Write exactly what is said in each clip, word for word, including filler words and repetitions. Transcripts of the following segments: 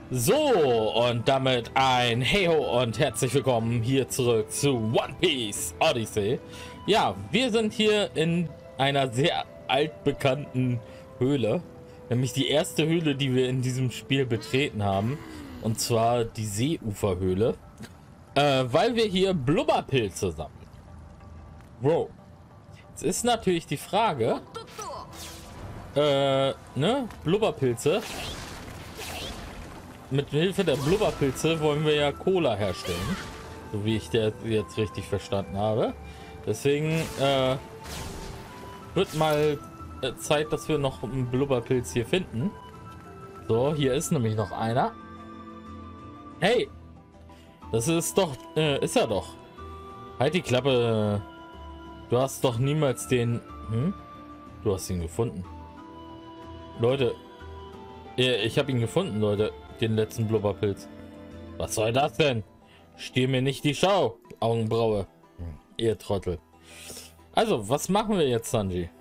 So, und damit ein Heyo und herzlich willkommen hier zurück zu One Piece Odyssey. Ja, wir sind hier in einer sehr altbekannten Höhle, nämlich die erste Höhle, die wir in diesem Spiel betreten haben, und zwar die Seeuferhöhle, äh, weil wir hier Blubberpilze sammeln. Bro, jetzt ist natürlich die Frage, äh, ne, Blubberpilze. Mit Hilfe der Blubberpilze wollen wir ja Cola herstellen, so wie ich der jetzt richtig verstanden habe. Deswegen äh, wird mal äh, Zeit, dass wir noch einen Blubberpilz hier finden. So, hier ist nämlich noch einer. Hey, das ist doch, äh, ist er doch. Halt die Klappe. Du hast doch niemals den, hm? Du hast ihn gefunden. Leute, ich habe ihn gefunden, Leute. Den letzten Blubberpilz. Was soll das denn? Stier mir nicht die Schau, Augenbraue. Hm, ihr Trottel. Also, was machen wir jetzt, Sanji?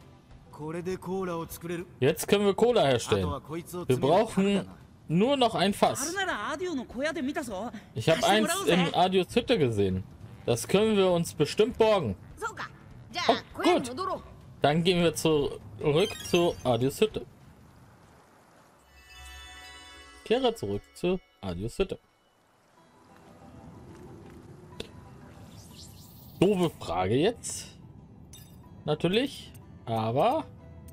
Jetzt können wir Cola herstellen. Wir brauchen nur noch ein Fass. Ich habe eins in Adios Hütte gesehen. Das können wir uns bestimmt borgen. Oh, gut. Dann gehen wir zurück zu Adios Hütte. Kehre zurück zu Adios Hütte. Doofe Frage jetzt. Natürlich. Aber.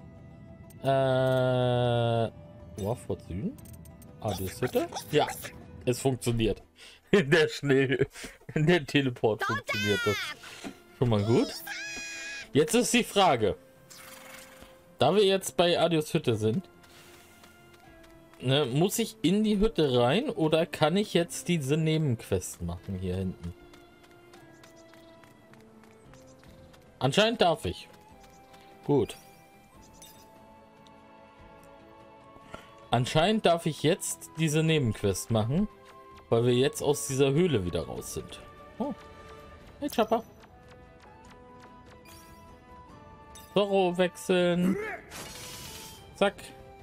Äh. Warfort Süden. Adios Hütte. Ja. Es funktioniert. In der Schnell. In der Teleport funktioniert das. Schon mal gut. Jetzt ist die Frage. Da wir jetzt bei Adios Hütte sind. Ne, muss ich in die Hütte rein oder kann ich jetzt diese Nebenquest machen hier hinten? Anscheinend darf ich. Gut. Anscheinend darf ich jetzt diese Nebenquest machen, weil wir jetzt aus dieser Höhle wieder raus sind. Oh. Hey, Chopper. Zorro wechseln. Zack.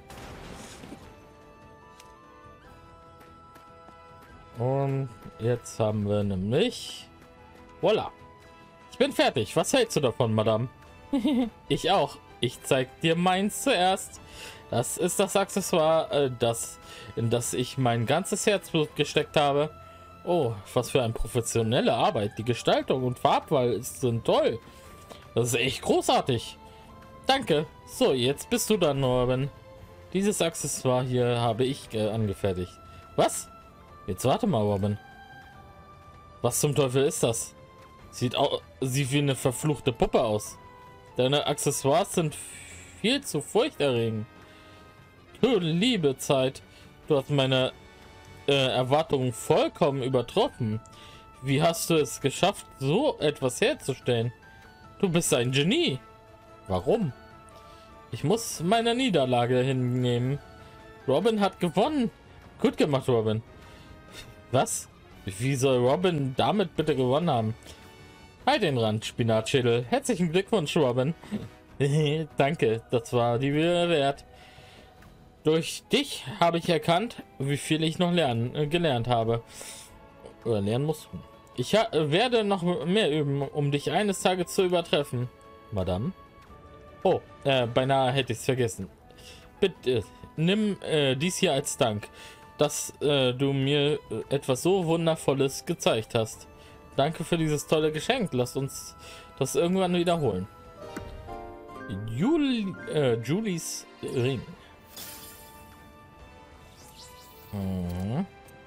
Und jetzt haben wir nämlich... Voila. Ich bin fertig. Was hältst du davon, Madame? Ich auch. Ich zeig dir meins zuerst. Das ist das Accessoire, äh, das, in das ich mein ganzes Herzblut gesteckt habe. Oh, was für eine professionelle Arbeit. Die Gestaltung und Farbwahl sind toll. Das ist echt großartig. Danke. So, jetzt bist du dann, Robin. Dieses Accessoire hier habe ich äh, angefertigt. Was? Jetzt warte mal, Robin. Was zum Teufel ist das? Sieht auch sieht wie eine verfluchte Puppe aus. Deine Accessoires sind viel zu furchterregend. Du liebe Zeit, du hast meine äh, Erwartungen vollkommen übertroffen. Wie hast du es geschafft, so etwas herzustellen? Du bist ein Genie. Warum? Ich muss meine Niederlage hinnehmen. Robin hat gewonnen. Gut gemacht, Robin. Was? Wie soll Robin damit bitte gewonnen haben? Halt den Rand, Spinatschädel. Herzlichen Glückwunsch, Robin. Danke, das war die Mühe wert. Durch dich habe ich erkannt, wie viel ich noch lernen, äh, gelernt habe. Oder lernen muss. Ich werde noch mehr üben, um dich eines Tages zu übertreffen. Madame? Oh, äh, beinahe hätte ich es vergessen. Bitte, nimm äh, dies hier als Dank, dass äh, du mir etwas so Wundervolles gezeigt hast. Danke für dieses tolle Geschenk. Lass uns das irgendwann wiederholen. Juli, äh, Julies Ring. Mhm.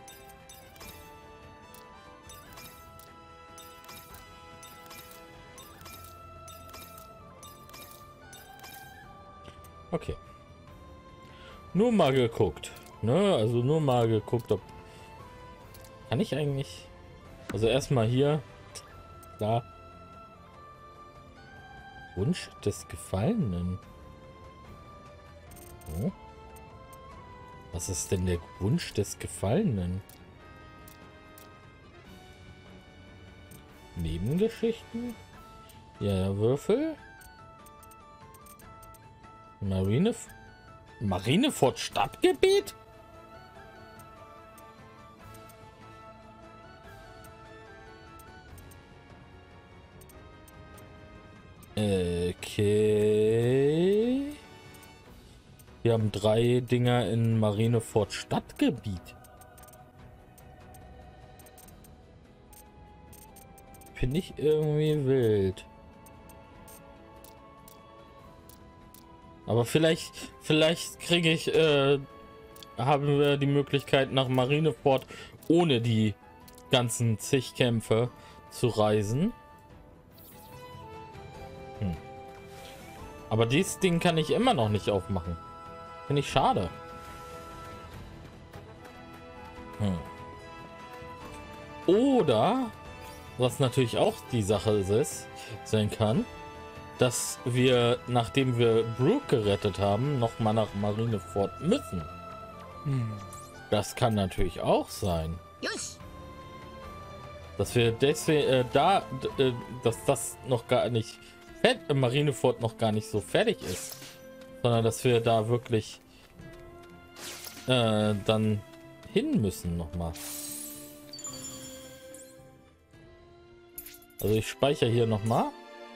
Okay. Nur mal geguckt. Ne, also nur mal geguckt, ob... Kann ich eigentlich... Also erstmal hier... Da. Wunsch des Gefallenen. Oh. Was ist denn der Wunsch des Gefallenen? Nebengeschichten? Ja, Würfel? Marine... Marineford Stadtgebiet? Okay. Wir haben drei Dinger in Marineford Stadtgebiet. Finde ich irgendwie wild. Aber vielleicht, vielleicht kriege ich, äh, haben wir die Möglichkeit nach Marineford ohne die ganzen zig Kämpfe zu reisen. Hm. Aber dieses Ding kann ich immer noch nicht aufmachen. Finde ich schade. Hm. Oder, was natürlich auch die Sache ist, sein kann, dass wir, nachdem wir Brooke gerettet haben, noch mal nach Marineford müssen. Hm. Das kann natürlich auch sein. Dass wir deswegen äh, da, äh, dass das noch gar nicht, äh, Marineford noch gar nicht so fertig ist, sondern dass wir da wirklich äh, dann hin müssen noch mal. Also ich speichere hier noch mal.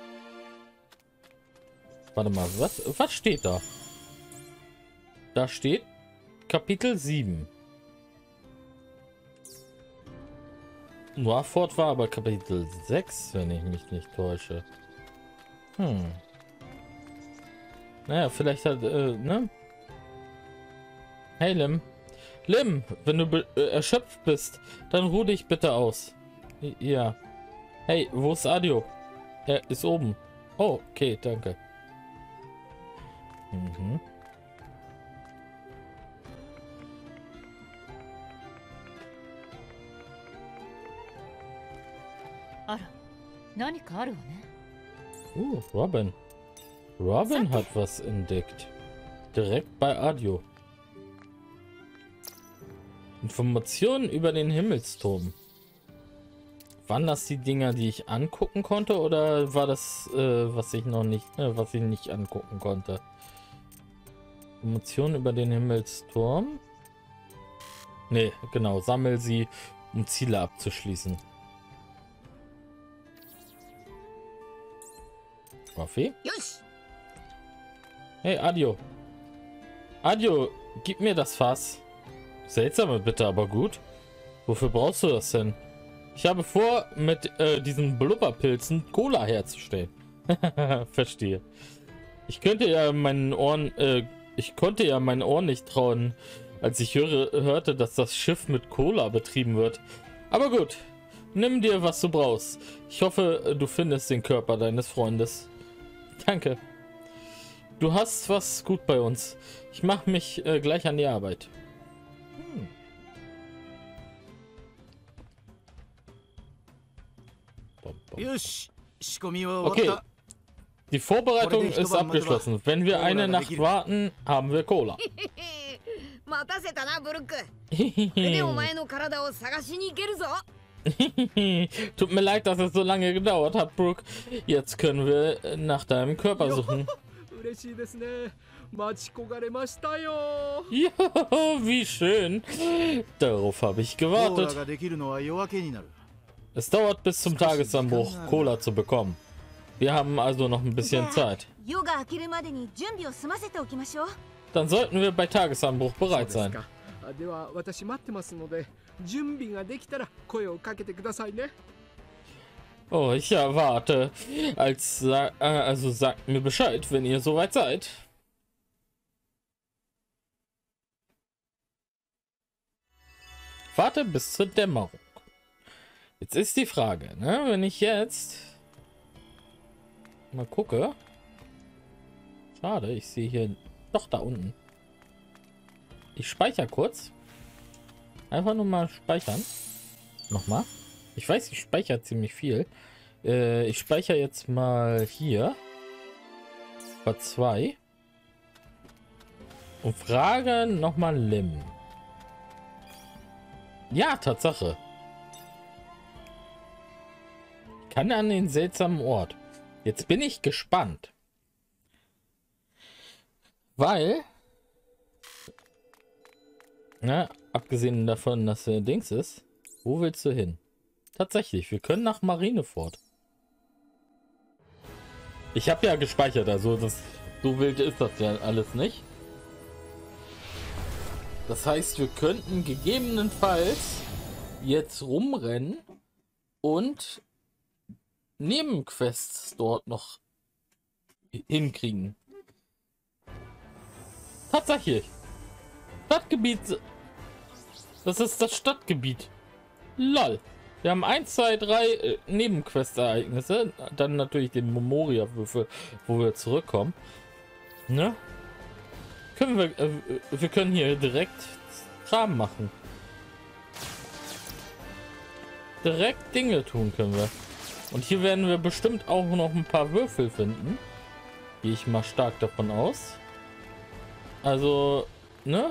Warte mal, was, was steht da? Da steht Kapitel sieben. Noirford war aber Kapitel sechs, wenn ich mich nicht täusche. Hm. Naja, vielleicht hat, äh, ne? Hey Lim. Lim, wenn du äh, erschöpft bist, dann ruh dich bitte aus. Ja. Hey, wo ist Adio? Er ist oben. Oh, okay, danke. Mhm. Uh, Robin. Robin hat was entdeckt. Direkt bei Adio. Informationen über den Himmelsturm. Waren das die Dinger, die ich angucken konnte, oder war das, äh, was ich noch nicht, äh, was ich nicht angucken konnte? Informationen über den Himmelsturm. Ne, genau. Sammel sie, um Ziele abzuschließen. Waffe? Hey, Adio. Adio, gib mir das Fass. Seltsame Bitte, aber gut. Wofür brauchst du das denn? Ich habe vor, mit äh, diesen Blubberpilzen Cola herzustellen. Verstehe. Ich könnte ja meinen Ohren, äh, ich konnte ja meinen Ohren nicht trauen, als ich höre, hörte, dass das Schiff mit Cola betrieben wird. Aber gut, nimm dir, was du brauchst. Ich hoffe, du findest den Körper deines Freundes. Danke. Du hast was gut bei uns. Ich mache mich äh, gleich an die Arbeit. Hm. Okay, die Vorbereitung ist abgeschlossen. Wenn wir eine Nacht warten, haben wir Cola. Tut mir leid, dass es so lange gedauert hat, Brooke. Jetzt können wir nach deinem Körper suchen. Ja, wie schön. Darauf habe ich gewartet. Es dauert bis zum Tagesanbruch, Cola zu bekommen. Wir haben also noch ein bisschen Zeit. Dann sollten wir bei Tagesanbruch bereit sein. Oh, ich erwarte. Als, äh, also sagt mir Bescheid, wenn ihr soweit seid. Warte bis zur Dämmerung. Jetzt ist die Frage, ne? Wenn ich jetzt mal gucke. Schade, ich sehe hier doch da unten. Ich speichere kurz. Einfach nur mal speichern. Nochmal. Ich weiß, ich speichere ziemlich viel. Äh, ich speichere jetzt mal hier. Bei zwei. Und frage nochmal Lim. Ja, Tatsache. Kann an den seltsamen Ort. Jetzt bin ich gespannt. Weil, na, abgesehen davon, dass er Dings ist, wo willst du hin? Tatsächlich, wir können nach Marineford. Ich habe ja gespeichert, also das so wild ist das ja alles nicht. Das heißt, wir könnten gegebenenfalls jetzt rumrennen und Nebenquests dort noch hinkriegen. Tatsächlich. Stadtgebiet. Das ist das Stadtgebiet. Lol. Wir haben eins, zwei, drei äh, Nebenquest-Ereignisse. Dann natürlich den Memoria-Würfel, wo wir zurückkommen. Ne? Können wir, äh, wir können hier direkt Kram machen. Direkt Dinge tun können wir. Und hier werden wir bestimmt auch noch ein paar Würfel finden. Gehe ich mal stark davon aus. Also, ne?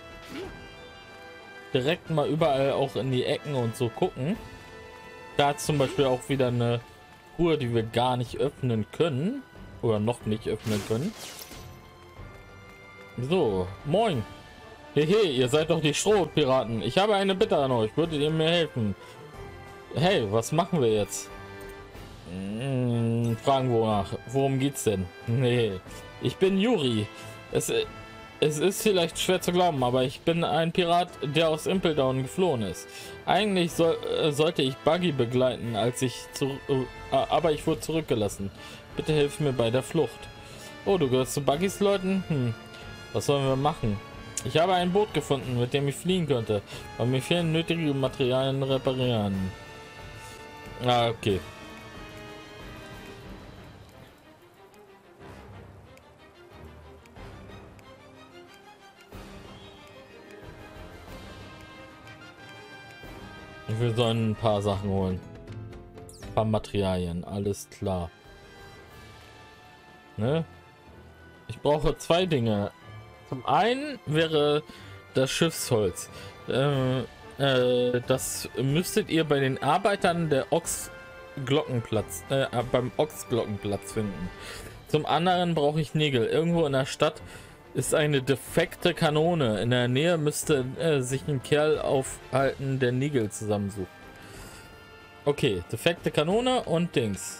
Direkt mal überall auch in die Ecken und so gucken. Da hat zum Beispiel auch wieder eine Truhe, die wir gar nicht öffnen können. Oder noch nicht öffnen können. So, moin. Hehe, ihr seid doch die Strohpiraten. Ich habe eine Bitte an euch. Würdet ihr mir helfen? Hey, was machen wir jetzt? Hm, fragen wonach. Worum geht's denn? Nee, ich bin Yuri. Es, es ist vielleicht schwer zu glauben, aber ich bin ein Pirat, der aus Impel Down geflohen ist. Eigentlich soll, äh, sollte ich Buggy begleiten, als ich zu, äh, aber ich wurde zurückgelassen. Bitte hilf mir bei der Flucht. Oh, du gehörst zu Buggys Leuten? Hm. Was sollen wir machen? Ich habe ein Boot gefunden, mit dem ich fliehen könnte, aber mir fehlen nötige Materialien reparieren. Ah, okay. Wir sollen ein paar Sachen holen. Ein paar Materialien, alles klar. Ne? Ich brauche zwei Dinge. Zum einen wäre das Schiffsholz. Äh, äh, das müsstet ihr bei den Arbeitern der Ochsglockenplatz, äh, beim Ochsglockenplatz finden. Zum anderen brauche ich Nägel. Irgendwo in der Stadt ist eine defekte Kanone. In der Nähe müsste äh, sich ein Kerl aufhalten, der Nägel zusammensucht. Okay, defekte Kanone und Dings.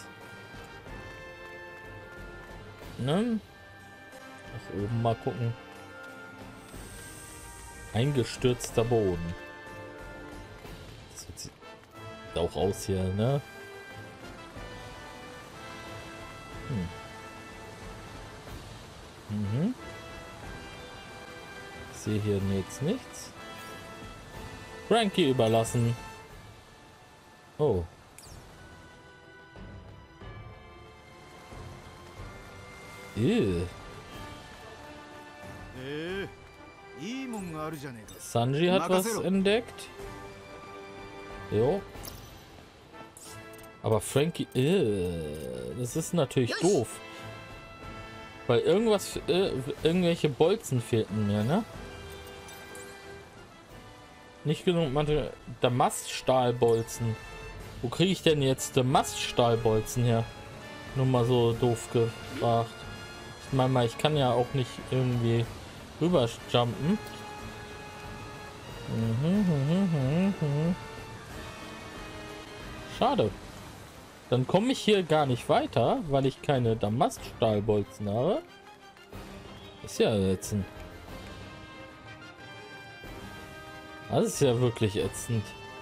Ne? Nach oben mal gucken. Eingestürzter Boden. Das sieht auch aus hier, ne? Hm. Mhm. Ich sehe hier jetzt nichts. Frankie überlassen. Oh. Ew. Sanji hat was entdeckt. Jo. Aber Frankie, ew, das ist natürlich doof. Weil irgendwas, äh, irgendwelche Bolzen fehlten mir, ne? Nicht genug Material. Damaststahlbolzen. Wo kriege ich denn jetzt Damaststahlbolzen her? Nur mal so doof gefragt. Ich meine mal, ich kann ja auch nicht irgendwie rüber jumpen. Mhm, mhm, mhm, mhm. Schade. Dann komme ich hier gar nicht weiter, weil ich keine Damaststahlbolzen habe. Ist ja ätzend. Das ist ja wirklich ätzend.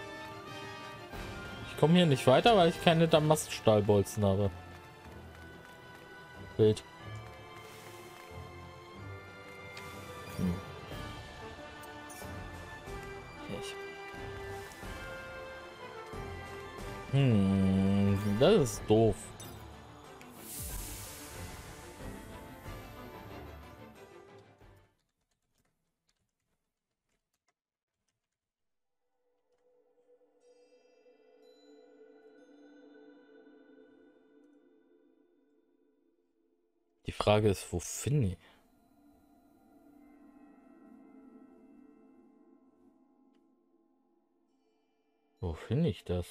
Ich komme hier nicht weiter, weil ich keine Damaststahlbolzen habe. Bild. Hm. Hm, das ist doof. Die Frage ist, wo finde ich? Wo finde ich das?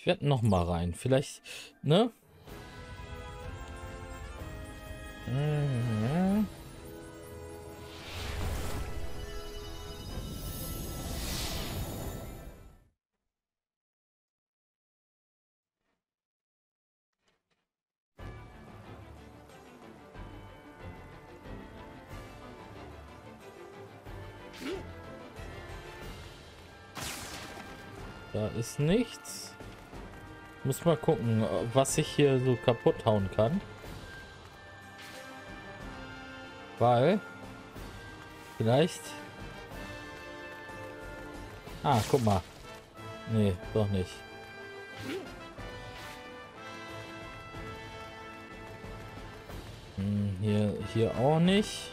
werde noch mal rein. Vielleicht, ne? Mhm. Da ist nichts. Muss mal gucken, was ich hier so kaputt hauen kann. Weil vielleicht... Ah, guck mal. Nee, doch nicht. Hm, hier, hier auch nicht.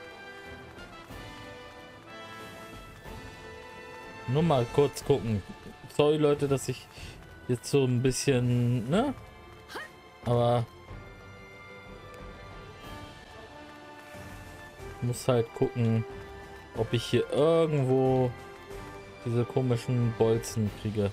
Nur mal kurz gucken. Sorry Leute, dass ich jetzt so ein bisschen, ne? Aber ich muss halt gucken, ob ich hier irgendwo diese komischen Bolzen kriege.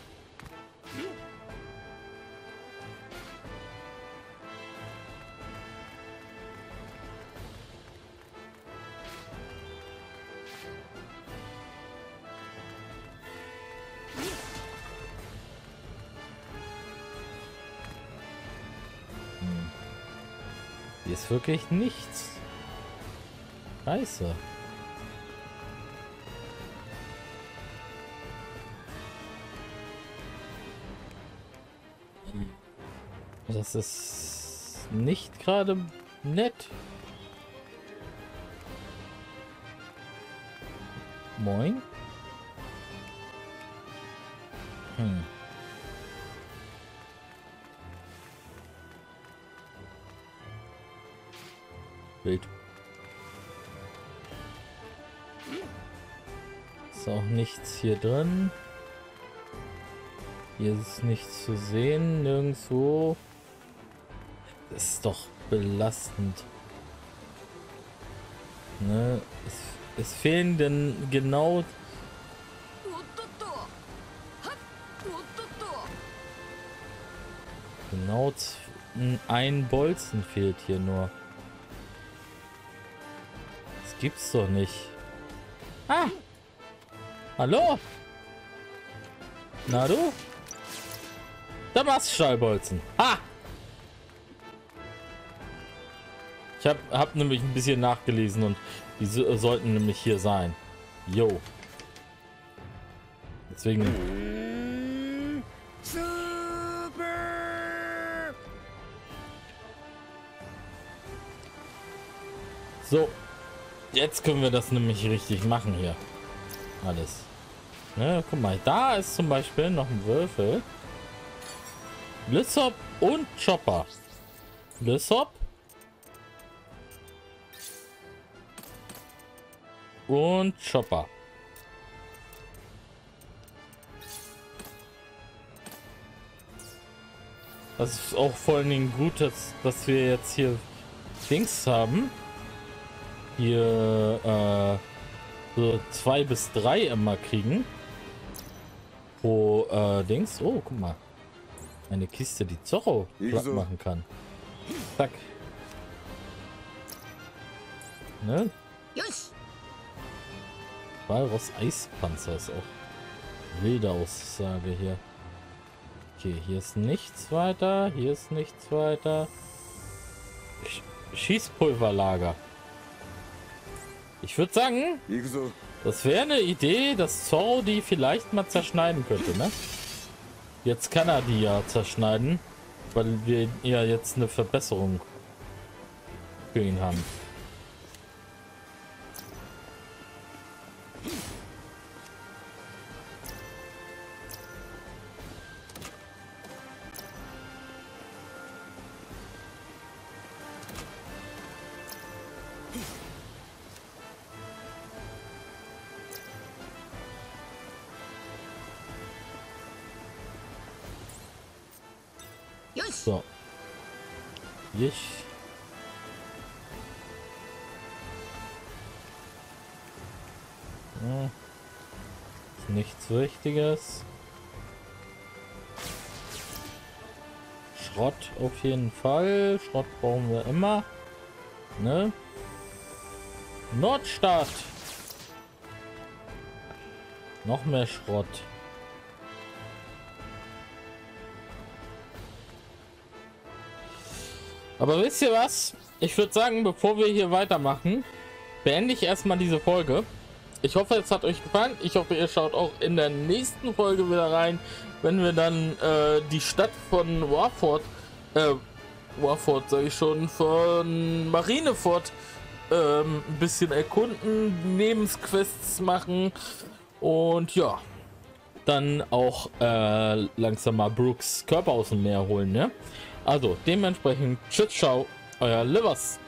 Hm. Hier ist wirklich nichts. Scheiße. Das ist nicht gerade nett. Moin. Hm. Wild. Ist auch nichts hier drin. Hier ist nichts zu sehen, nirgendwo. Das ist doch belastend. Ne? Es, es fehlen denn genau... Genau ein Bolzen fehlt hier nur. Das gibt's doch nicht. Ah! Hallo? Na du? Da war's Stahlbolzen. Ah! Ich hab, hab nämlich ein bisschen nachgelesen und die so, sollten nämlich hier sein. Jo. Deswegen. So. Jetzt können wir das nämlich richtig machen hier. Alles. Ne, guck mal, da ist zum Beispiel noch ein Würfel. Lissop und Chopper. Lissop. Und Chopper. Das ist auch vor allen Dingen gut, dass, dass wir jetzt hier Dings haben. Hier äh, so zwei bis drei immer kriegen. Pro äh, Dings. Oh, guck mal. Eine Kiste, die Zorro platt machen kann. Zack. Ne? Walross Eispanzer ist auch wilde Aussage hier. Okay, hier ist nichts weiter. Hier ist nichts weiter. Sch Schießpulverlager. Ich würde sagen, das wäre eine Idee, dass Zorro die vielleicht mal zerschneiden könnte, ne? Jetzt kann er die ja zerschneiden, weil wir ja jetzt eine Verbesserung für ihn haben. So. Ich. Ja. Ist nichts Wichtiges. Schrott auf jeden Fall. Schrott brauchen wir immer. Ne? Nordstadt. Noch mehr Schrott. Aber wisst ihr was? Ich würde sagen, bevor wir hier weitermachen, beende ich erstmal diese Folge. Ich hoffe, es hat euch gefallen. Ich hoffe, ihr schaut auch in der nächsten Folge wieder rein, wenn wir dann äh, die Stadt von Warford, äh, Warford sage ich schon, von Marineford ähm, ein bisschen erkunden, Lebensquests machen und ja, dann auch äh, langsam mal Brooks Körper aus dem Meer holen, ne? Also dementsprechend, tschüss, ciao, euer Livers.